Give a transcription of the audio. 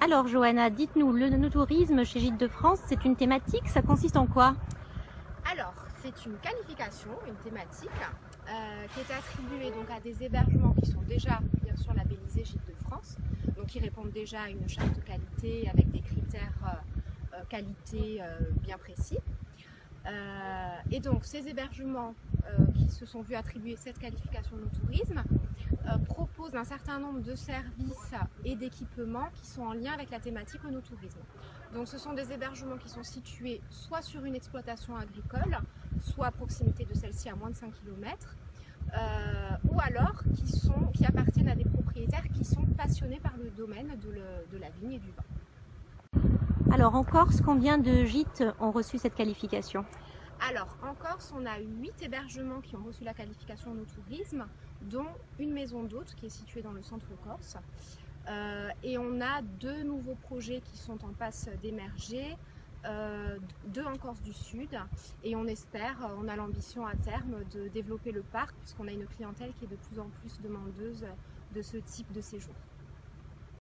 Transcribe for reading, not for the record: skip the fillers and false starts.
Alors Johanna, dites-nous, le no-tourisme chez Gîtes de France, c'est une thématique, ça consiste en quoi? Alors, c'est une qualification, une thématique qui est attribuée donc à des hébergements qui sont déjà bien sûr labellisés Gîtes de France, donc qui répondent déjà à une charte de qualité avec des critères qualité bien précis. Et donc ces hébergements qui se sont vus attribuer cette qualification de tourisme proposent un certain nombre de services et d'équipements qui sont en lien avec la thématique no-tourisme. Donc ce sont des hébergements qui sont situés soit sur une exploitation agricole, soit à proximité de celle-ci à moins de 5 km, ou alors qui appartiennent à des propriétaires qui sont passionnés par le domaine de la vigne et du vin. Alors en Corse, combien de gîtes ont reçu cette qualification? Alors, en Corse, on a 8 hébergements qui ont reçu la qualification no-tourisme, dont une maison d'hôtes qui est située dans le centre corse. Et on a 2 nouveaux projets qui sont en passe d'émerger, 2 en Corse du Sud. Et on espère, on a l'ambition à terme de développer le parc, puisqu'on a une clientèle qui est de plus en plus demandeuse de ce type de séjour.